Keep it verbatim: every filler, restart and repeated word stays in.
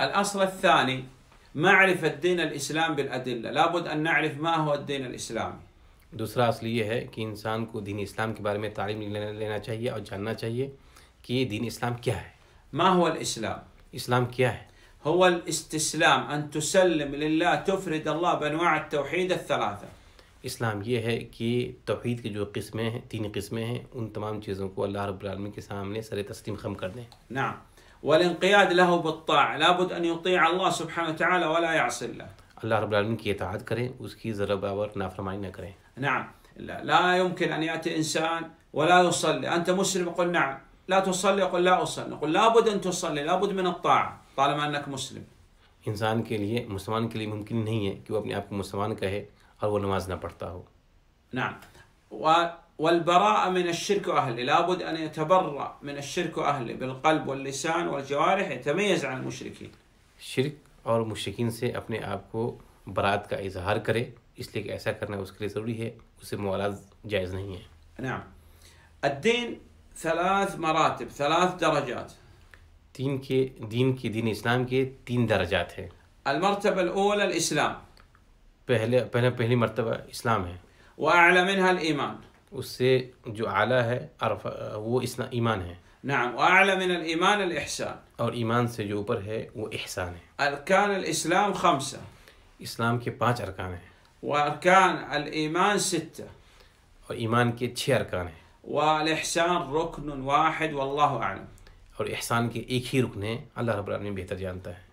الأصل الثاني معرفة دين الإسلام بالأدلة، لابد أن نعرف ما هو الدين الإسلامي. دوسرا اصل یہ ہے کہ انسان کو دین اسلام کے بارے میں تعلیم لینا لینا چاہیے اور جاننا چاہیے کہ یہ دین اسلام کیا ہے. ما هو الإسلام؟ اسلام کیا ہے؟ هو الاستسلام، أن تسلم لله، تفرد الله بأنواع التوحيد الثلاثة. اسلام یہ ہے کہ توحید کی جو قسمیں ہیں، تین قسمیں ہیں، ان تمام چیزوں کو اللہ رب العالمین کے سامنے سر تسلیم خم کر دیں. نعم. والانقياد له بالطاعة، لابد أن يطيع الله سبحانه وتعالى ولا يعصي الله. اللہ رب العالمین کی اطاعت کریں، اس کی ذرہ برابر نافرمانی نہ کریں. نعم. لا, لا يمكن أن يأتي إنسان ولا يصلي، أنت مسلم، يقول نعم. لا تصلي، يقول لا أصلي. نقول لابد أن تصلي، لابد من الطاعة طالما أنك مسلم. انسان کے لیے، مسلمان کے لیے ممکن نہیں ہے کہ وہ اپنے آپ کو مسلمان کہے اور وہ نماز نہ پڑھتا ہو. نعم. والبراءة من الشرك وأهله، لابد أن يتبرأ من الشرك وأهله بالقلب واللسان والجوارح، يتميز عن المشركين. شرک اور مشرکین سے اپنے آپ کو برات کا اظہار کرے، اس لیے کہ ایسا کرنا اس کے لیے ضروری ہے، اسے موالات جائز نہیں ہے. نعم. الدين ثلاث مراتب، ثلاث درجات. تین کے دین کے دین اسلام کے تین درجات ہیں. المرتبة الأولى الإسلام، پہلے پہلے پہلی مرتبہ اسلام ہے، وأعلى منها الإيمان. اس سے جو اعلیٰ ہے عرف وہ اسلام ایمان ہے. نعم. وأعلى من الإيمان الإحسان. اور ایمان سے جو اوپر ہے وہ احسان ہے. أركان الإسلام خمسة، اسلام کے پانچ ارکان ہیں، وأركان الإيمان ستة، اور ایمان کے چھ ارکان ہیں، والإحسان ركن واحد والله أعلم. اور احسان کے ایک ہی رکن ہے، اللہ رب العالمین بہتر جانتا ہے.